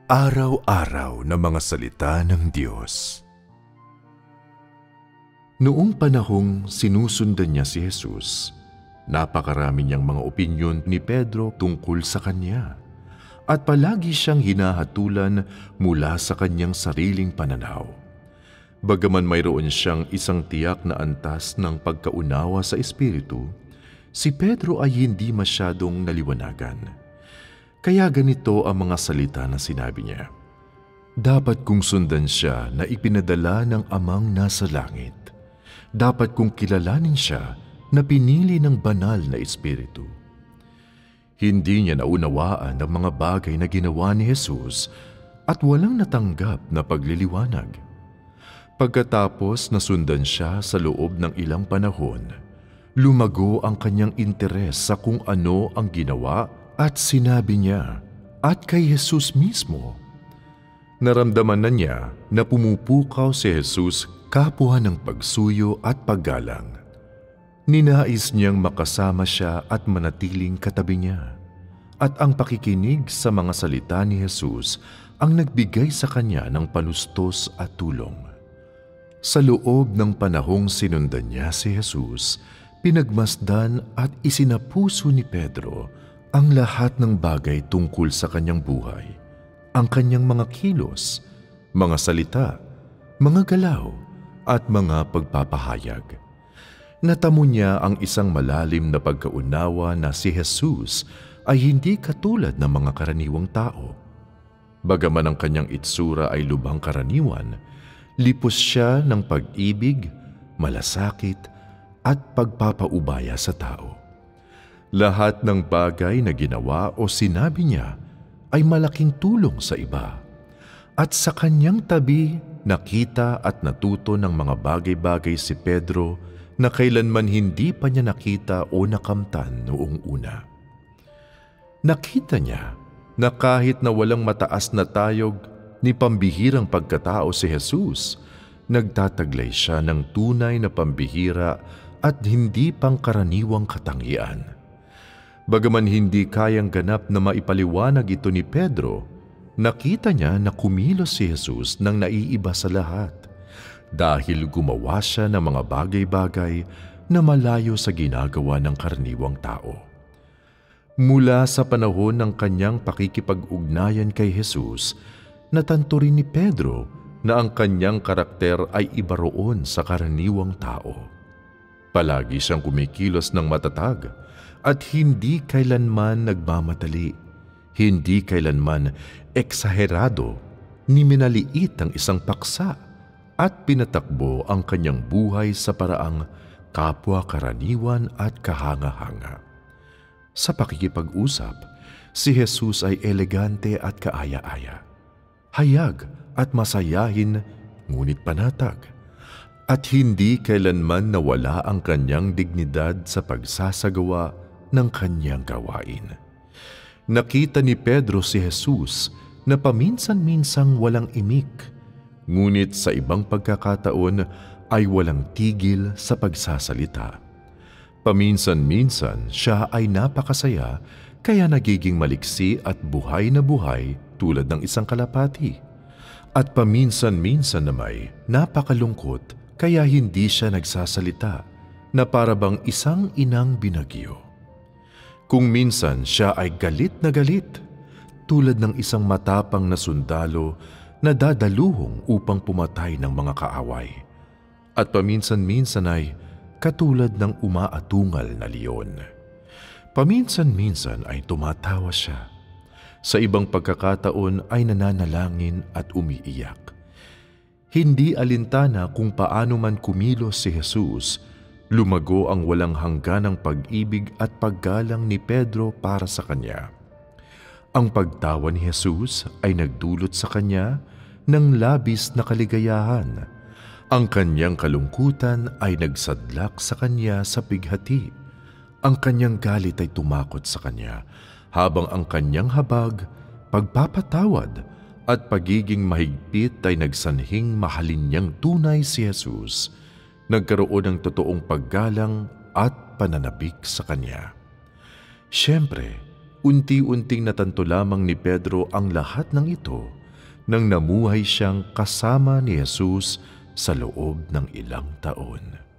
Araw-araw na mga salita ng Diyos. Noong panahong sinusundan niya si Jesus, napakarami niyang mga opinyon ni Pedro tungkol sa kanya at palagi siyang hinahatulan mula sa kanyang sariling pananaw. Bagaman mayroon siyang isang tiyak na antas ng pagkaunawa sa Espiritu, si Pedro ay hindi masyadong naliwanagan. Kaya ganito ang mga salita na sinabi niya. Dapat kong sundan siya na ipinadala ng Amang nasa langit. Dapat kong kilalanin siya na pinili ng banal na Espiritu. Hindi niya naunawaan ang mga bagay na ginawa ni Jesus at walang natanggap na pagliliwanag. Pagkatapos nasundan siya sa loob ng ilang panahon, lumago ang kanyang interes sa kung ano ang ginawa at sinabi niya at kay Jesus mismo. Naramdaman na niya na pumupukaw si Jesus kapwa ng pagsuyo at paggalang. Ninais niyang makasama siya at manatiling katabi niya. At ang pakikinig sa mga salita ni Jesus ang nagbigay sa kanya ng panustos at tulong. Sa loob ng panahong sinundan niya si Jesus, pinagmasdan at isinapuso ni Pedro ang lahat ng bagay tungkol sa kanyang buhay, ang kanyang mga kilos, mga salita, mga galaw, at mga pagpapahayag. Natamo niya ang isang malalim na pagkaunawa na si Jesus ay hindi katulad ng mga karaniwang tao. Bagaman ang kanyang itsura ay lubhang karaniwan, lipos siya ng pag-ibig, malasakit, at pagpapaubaya sa tao. Lahat ng bagay na ginawa o sinabi niya ay malaking tulong sa iba. At sa kanyang tabi, nakita at natuto ng mga bagay-bagay si Pedro na kailanman hindi pa niya nakita o nakamtan noong una. Nakita niya na kahit na walang mataas na tayog ni pambihirang pagkatao si Jesus, nagtataglay siya ng tunay na pambihira at hindi pangkaraniwang katangian. Bagaman hindi kayang ganap na maipaliwanag ito ni Pedro, nakita niya na kumilos si Jesus ng naiiba sa lahat dahil gumawa siya ng mga bagay-bagay na malayo sa ginagawa ng karaniwang tao. Mula sa panahon ng kanyang pakikipag-ugnayan kay Jesus, natanto rin ni Pedro na ang kanyang karakter ay iba roon sa karaniwang tao. Palagi siyang kumikilos ng matatag at hindi kailanman nagmamadali, hindi kailanman eksaherado ni minaliit ang isang paksa at pinatakbo ang kanyang buhay sa paraang kapwa-karaniwan at kahanga-hanga. Sa pakikipag-usap, si Jesus ay elegante at kaaya-aya, hayag at masayahin ngunit panatag, at hindi kailanman nawala ang kanyang dignidad sa pagsasagawa ng kanyang gawain. Nakita ni Pedro si Jesus na paminsan-minsang walang imik, ngunit sa ibang pagkakataon ay walang tigil sa pagsasalita. Paminsan-minsan siya ay napakasaya kaya nagiging maliksi at buhay na buhay tulad ng isang kalapati. At paminsan-minsan namay napakalungkot kaya hindi siya nagsasalita na para bang isang inang binagyo. Kung minsan siya ay galit na galit, tulad ng isang matapang na sundalo na dadaluhong upang pumatay ng mga kaaway. At paminsan-minsan ay katulad ng umaatungal na leon. Paminsan-minsan ay tumatawa siya. Sa ibang pagkakataon ay nananalangin at umiiyak. Hindi alintana kung paano man kumilos si Jesus, lumago ang walang hangganang pag-ibig at paggalang ni Pedro para sa kanya. Ang pagtawa ni Jesus ay nagdulot sa kanya ng labis na kaligayahan. Ang kanyang kalungkutan ay nagsadlak sa kanya sa pighati. Ang kanyang galit ay tumakot sa kanya, habang ang kanyang habag, pagpapatawad at pagiging mahigpit ay nagsanhing mahalin niyang tunay si Jesus. Nagkaroon ng totoong paggalang at pananabik sa kanya. Siyempre, unti-unting natanto lamang ni Pedro ang lahat ng ito nang namuhay siyang kasama ni Jesus sa loob ng ilang taon.